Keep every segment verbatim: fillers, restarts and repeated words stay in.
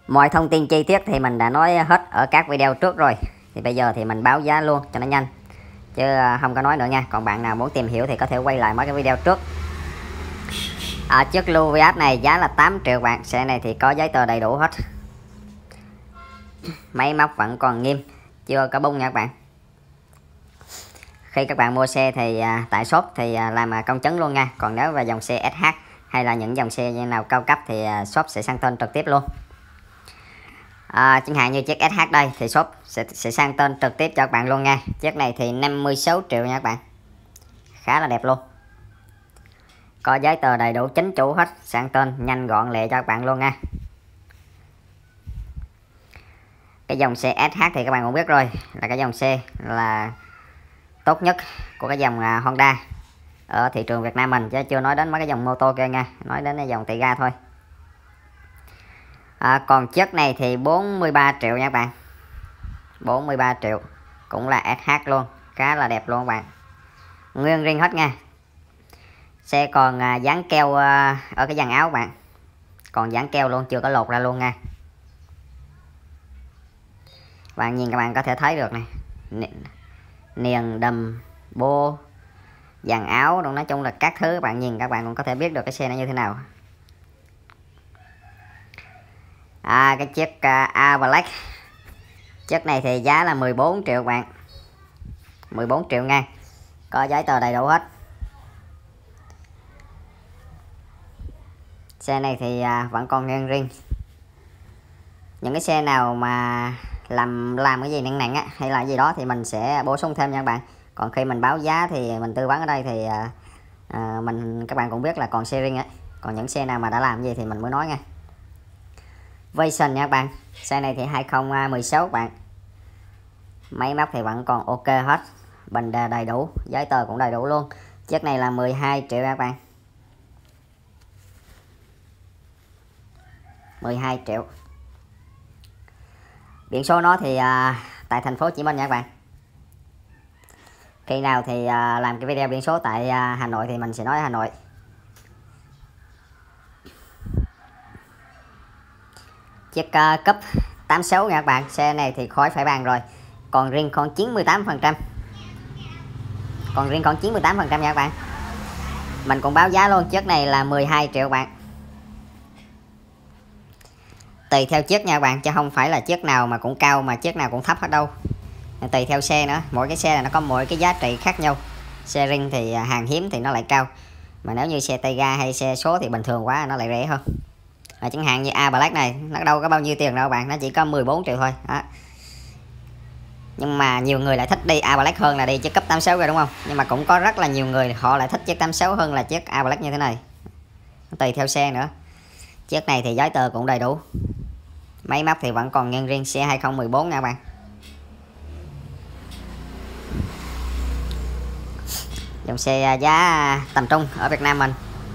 Mọi thông tin chi tiết thì mình đã nói hết ở các video trước rồi. Thì bây giờ thì mình báo giá luôn cho nó nhanh, chứ không có nói nữa nha. Còn bạn nào muốn tìm hiểu thì có thể quay lại mấy cái video trước. À, chiếc Luvias này giá là tám triệu bạn. Xe này thì có giấy tờ đầy đủ hết. Máy móc vẫn còn nghiêm, chưa có bung nha các bạn. Khi các bạn mua xe thì à, tại shop thì à, làm à, công chứng luôn nha. Còn nếu về dòng xe ét hát hay là những dòng xe nào cao cấp thì à, shop sẽ sang tên trực tiếp luôn. À, chẳng hạn như chiếc ét hát đây thì shop sẽ, sẽ sang tên trực tiếp cho các bạn luôn nha. Chiếc này thì năm mươi sáu triệu nha các bạn, khá là đẹp luôn. Có giấy tờ đầy đủ chính chủ hết, sang tên nhanh gọn lẹ cho các bạn luôn nha. Cái dòng xe ét hát thì các bạn cũng biết rồi, là cái dòng xe là tốt nhất của cái dòng Honda ở thị trường Việt Nam mình, chứ chưa nói đến mấy cái dòng mô tô kia nha, nói đến cái dòng tỳ ga thôi. À, còn chiếc này thì bốn mươi ba triệu nha các bạn, bốn mươi ba triệu, cũng là ét hát luôn, khá là đẹp luôn các bạn, nguyên riêng hết nha. Xe còn à, dán keo à, ở cái dàn áo bạn, còn dán keo luôn, chưa có lột ra luôn nha. Bạn nhìn các bạn có thể thấy được này, niền đầm bô dàn áo, nói chung là các thứ bạn nhìn các bạn cũng có thể biết được cái xe này như thế nào. À, cái chiếc uh, A Black, chiếc này thì giá là mười bốn triệu bạn, mười bốn triệu nha, có giấy tờ đầy đủ hết. Xe này thì uh, vẫn còn nguyên riêng. Những cái xe nào mà làm làm cái gì nặng nặng á hay là gì đó thì mình sẽ bổ sung thêm nha các bạn. Còn khi mình báo giá thì mình tư vấn ở đây thì à, à, mình các bạn cũng biết là còn xe riêng á. Còn những xe nào mà đã làm gì thì mình mới nói nha. Vision nha các bạn, xe này thì hai không một sáu bạn, máy móc thì vẫn còn ok hết, bình đề đầy đủ, giấy tờ cũng đầy đủ luôn. Chiếc này là mười hai triệu các bạn, mười hai triệu. Biển số nó thì à, tại thành phố Hồ Chí Minh nha các bạn. Khi nào thì à, làm cái video biển số tại à, Hà Nội thì mình sẽ nói Hà Nội. Chiếc uh, cấp tám sáu nha các bạn, xe này thì khỏi phải bàn rồi, còn riêng còn chín mươi tám phần trăm, còn riêng còn chín mươi tám phần trăm nha các bạn. Mình cũng báo giá luôn, chiếc này là mười hai triệu bạn. Tùy theo chiếc nha các bạn, chứ không phải là chiếc nào mà cũng cao mà chiếc nào cũng thấp hết đâu, tùy theo xe nữa. Mỗi cái xe này nó có mỗi cái giá trị khác nhau. Xe riêng thì hàng hiếm thì nó lại cao, mà nếu như xe tay ga hay xe số thì bình thường quá nó lại rẻ hơn. À, chẳng hạn như A Black này nó đâu có bao nhiêu tiền đâu các bạn, nó chỉ có mười bốn triệu thôi đó. Nhưng mà nhiều người lại thích đi A Black hơn là đi chiếc cấp tám sáu rồi đúng không, nhưng mà cũng có rất là nhiều người họ lại thích chiếc tám sáu hơn là chiếc A Black như thế này, tùy theo xe nữa. Chiếc này thì giấy tờ cũng đầy đủ, máy móc thì vẫn còn nguyên riêng, xe hai không một bốn nha các bạn. Dòng xe giá tầm trung ở Việt Nam mình.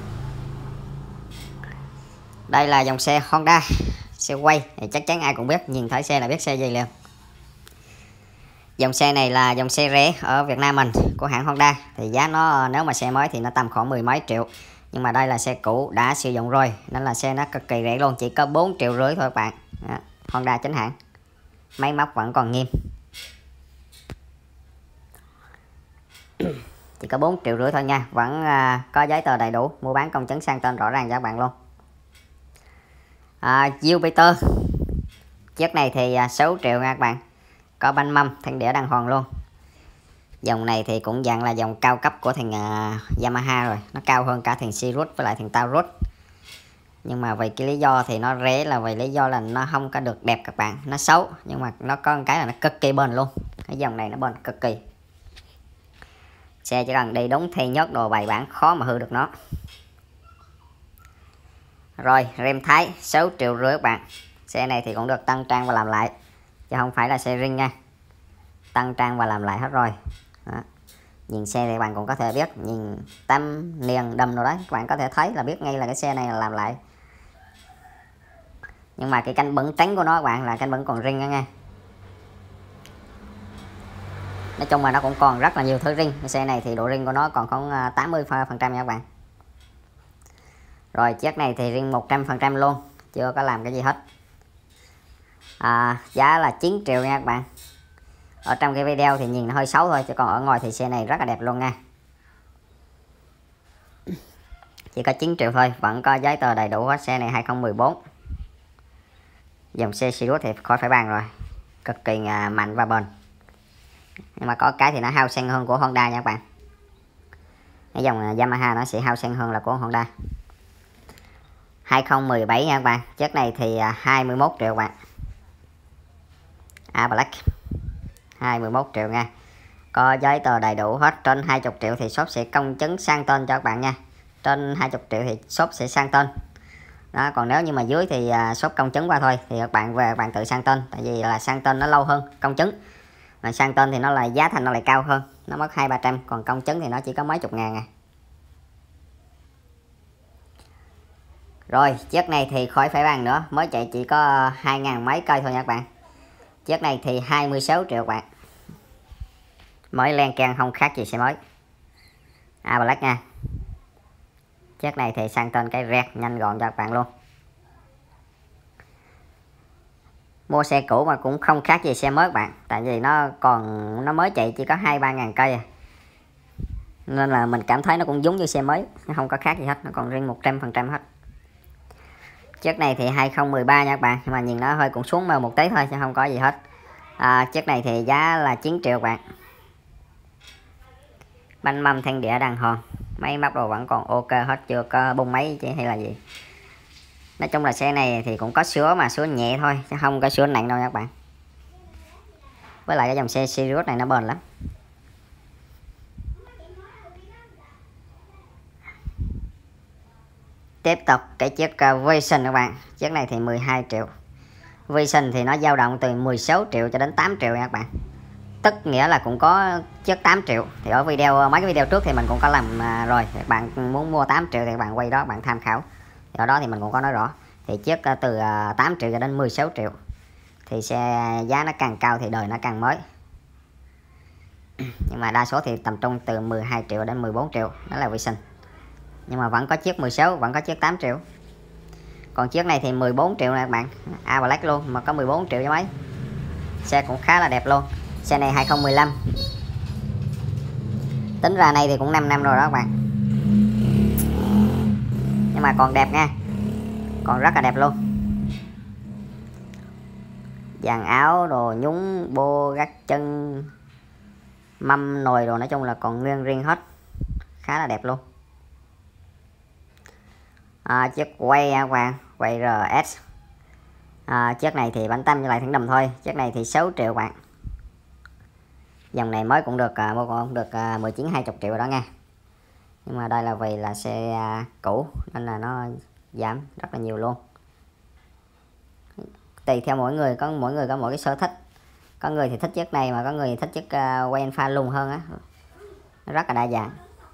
Đây là dòng xe Honda, xe quay thì chắc chắn ai cũng biết, nhìn thấy xe là biết xe gì liền. Dòng xe này là dòng xe rẻ ở Việt Nam mình của hãng Honda, thì giá nó nếu mà xe mới thì nó tầm khoảng mười mấy triệu, nhưng mà đây là xe cũ đã sử dụng rồi nên là xe nó cực kỳ rẻ luôn, chỉ có bốn triệu rưỡi thôi các bạn. Đó, Honda chính hãng, máy móc vẫn còn nghiêm, chỉ có bốn triệu rưỡi thôi nha, vẫn à, có giấy tờ đầy đủ, mua bán công chứng sang tên rõ ràng cho các bạn luôn. À, Jupiter, chiếc này thì à, sáu triệu nha các bạn, có bánh mâm thân đĩa đàng hoàng luôn. Dòng này thì cũng dạng là dòng cao cấp của thằng uh, Yamaha rồi, nó cao hơn cả thằng Sirius với lại thằng Taurus. Nhưng mà vì cái lý do thì nó rẻ là vì lý do là nó không có được đẹp các bạn, nó xấu, nhưng mà nó có một cái là nó cực kỳ bền luôn. Cái dòng này nó bền cực kỳ, xe chỉ cần đi đúng thay nhớt đồ bài bản khó mà hư được nó. Rồi rem Thái sáu triệu rưỡi các bạn, xe này thì cũng được tăng trang và làm lại chứ không phải là xe riêng nha, tăng trang và làm lại hết rồi. Đó. Nhìn xe thì bạn cũng có thể biết, nhìn tăm niền đầm rồi đấy, các bạn có thể thấy là biết ngay là cái xe này là làm lại. Nhưng mà cái cánh bẩn trắng của nó các bạn là cánh bẩn còn riêng đó nha. Nói chung là nó cũng còn rất là nhiều thứ riêng, cái xe này thì độ riêng của nó còn khoảng tám mươi phần trăm nha các bạn. Rồi chiếc này thì riêng một trăm phần trăm luôn, chưa có làm cái gì hết. à, giá là chín triệu nha các bạn. Ở trong cái video thì nhìn nó hơi xấu thôi, chứ còn ở ngoài thì xe này rất là đẹp luôn nha. Chỉ có chín triệu thôi, vẫn có giấy tờ đầy đủ hết. Xe này hai không một bốn, dòng xe Sirius thì khỏi phải bàn rồi, cực kỳ mạnh và bền. Nhưng mà có cái thì nó hao xăng hơn của Honda nha các bạn. Cái dòng Yamaha nó sẽ hao xăng hơn là của Honda. hai không một bảy nha các bạn. Chiếc này thì hai mươi mốt triệu bạn. A Black hai mươi mốt triệu nha. Có giấy tờ đầy đủ hết. Trên hai mươi triệu thì shop sẽ công chứng sang tên cho các bạn nha. Trên hai mươi triệu thì shop sẽ sang tên. Đó, còn nếu như mà dưới thì shop công chứng qua thôi, thì các bạn về các bạn tự sang tên. Tại vì là sang tên nó lâu hơn công chứng. Mà sang tên thì nó là giá thành nó lại cao hơn, nó mất hai ba trăm, còn công chứng thì nó chỉ có mấy chục ngàn à. Rồi chiếc này thì khỏi phải bàn nữa, mới chạy chỉ có hai ngàn mấy cây thôi nha các bạn. Chiếc này thì hai mươi sáu triệu bạn. Mới len keng không khác gì xe mới. A Black nha. Chiếc này thì sang tên cái rẹt nhanh gọn cho các bạn luôn. Mua xe cũ mà cũng không khác gì xe mới các bạn. Tại vì nó còn nó mới chạy chỉ có hai ba ngàn cây à. Nên là mình cảm thấy nó cũng giống như xe mới, nó không có khác gì hết, nó còn riêng một trăm phần trăm hết. Chiếc này thì hai không một ba nha các bạn, nhưng mà nhìn nó hơi cũng xuống màu một tí thôi chứ không có gì hết. À, chiếc này thì giá là chín triệu bạn. Bánh mâm than đĩa đàng hoàng, máy móc đồ vẫn còn ok hết, chưa có bung máy chứ hay là gì. Nói chung là xe này thì cũng có sửa mà sửa nhẹ thôi chứ không có sửa nặng đâu nha các bạn. Với lại cái dòng xe Sirius này nó bền lắm. Tiếp tục cái chiếc uh, Vision các bạn. Chiếc này thì mười hai triệu. Vision thì nó dao động từ mười sáu triệu cho đến tám triệu nha các bạn. Tức nghĩa là cũng có chiếc tám triệu. Thì ở video mấy cái video trước thì mình cũng có làm uh, rồi. Các bạn muốn mua tám triệu thì các bạn quay đó, bạn tham khảo. Thì ở đó thì mình cũng có nói rõ. Thì chiếc uh, từ uh, tám triệu cho đến mười sáu triệu. Thì xe giá nó càng cao thì đời nó càng mới. Nhưng mà đa số thì tầm trung từ mười hai triệu đến mười bốn triệu. Đó là Vision. Nhưng mà vẫn có chiếc mười sáu, vẫn có chiếc tám triệu. Còn chiếc này thì mười bốn triệu nè các bạn. A Black luôn mà có mười bốn triệu cho mấy. Xe cũng khá là đẹp luôn. Xe này hai không một lăm. Tính ra này thì cũng năm năm rồi đó các bạn. Nhưng mà còn đẹp nha. Còn rất là đẹp luôn. Dàn áo, đồ nhúng, bô, gác chân, mâm, nồi đồ nói chung là còn nguyên riêng hết. Khá là đẹp luôn. À, chiếc quay các bạn, quay rờ ét. À, chiếc này thì bánh tăm với lại thẳng đầm thôi. Chiếc này thì sáu triệu bạn. Dòng này mới cũng được mua cũng được mười chín hai mươi triệu rồi đó nha. Nhưng mà đây là vì là xe cũ nên là nó giảm rất là nhiều luôn. Tùy theo mỗi người, có mỗi người có mỗi cái sở thích. Có người thì thích chiếc này mà có người thì thích chiếc quay alpha lùng hơn á. Rất là đa dạng.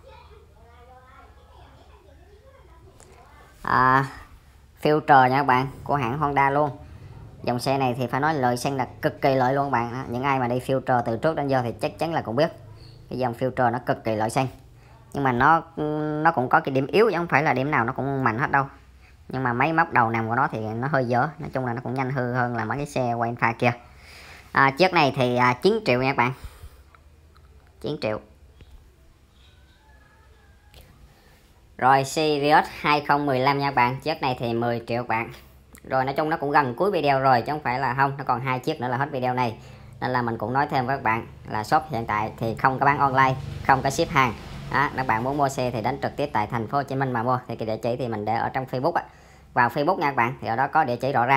À, filter nha các bạn, của hãng Honda luôn. Dòng xe này thì phải nói lợi xăng là cực kỳ lợi luôn các bạn. Những ai mà đi filter từ trước đến giờ thì chắc chắn là cũng biết cái dòng filter nó cực kỳ lợi xăng. Nhưng mà nó nó cũng có cái điểm yếu chứ không phải là điểm nào nó cũng mạnh hết đâu. Nhưng mà máy móc đầu nằm của nó thì nó hơi dở. Nói chung là nó cũng nhanh hư hơn là mấy cái xe quay pha kia. À, chiếc này thì chín triệu nha các bạn. chín triệu. Rồi Sirius hai không một lăm nha các bạn. Chiếc này thì mười triệu các bạn. Rồi nói chung nó cũng gần cuối video rồi chứ không phải là không. Nó còn hai chiếc nữa là hết video này. Nên là mình cũng nói thêm với các bạn là shop hiện tại thì không có bán online, không có ship hàng. Đó, các bạn muốn mua xe thì đến trực tiếp tại thành phố Hồ Chí Minh mà mua. Thì cái địa chỉ thì mình để ở trong Facebook á. Vào Facebook nha các bạn, thì ở đó có địa chỉ rõ ràng.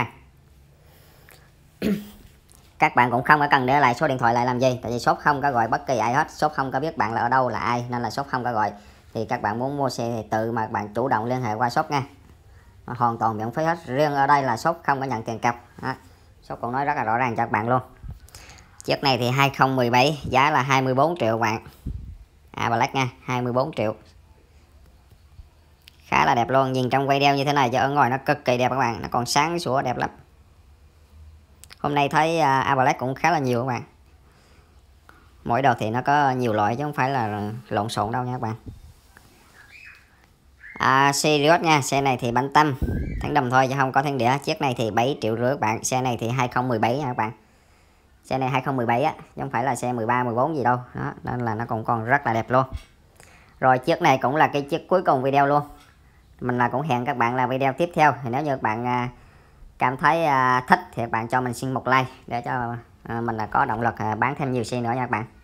Các bạn cũng không có cần để lại số điện thoại lại làm gì, tại vì shop không có gọi bất kỳ ai hết, shop không có biết bạn là ở đâu là ai nên là shop không có gọi. Thì các bạn muốn mua xe thì tự mà bạn chủ động liên hệ qua shop nha. Hoàn toàn miễn phí hết. Riêng ở đây là shop không có nhận tiền cọc. Đó. Shop cũng nói rất là rõ ràng cho các bạn luôn. Chiếc này thì hai không một bảy, giá là hai mươi bốn triệu bạn. A Black nha, hai mươi bốn triệu. Khá là đẹp luôn, nhìn trong video như thế này chứ ở ngoài nó cực kỳ đẹp các bạn, nó còn sáng sủa đẹp lắm. Hôm nay thấy A Black cũng khá là nhiều các bạn. Mỗi đồ thì nó có nhiều loại chứ không phải là lộn xộn đâu nha các bạn. à, Sirius nha. Xe này thì bánh tâm thắng đầm thôi chứ không có thắng đĩa. Chiếc này thì bảy triệu rưỡi các bạn. Xe này thì hai không một bảy nha các bạn. Xe này hai không một bảy á, chứ không phải là xe mười ba mười bốn gì đâu đó, nên là nó còn còn rất là đẹp luôn. Rồi chiếc này cũng là cái chiếc cuối cùng video luôn. Mình là cũng hẹn các bạn là video tiếp theo. Thì nếu như các bạn à, cảm thấy à, thích thì các bạn cho mình xin một like để cho à, mình là có động lực à, bán thêm nhiều xe nữa nha các bạn.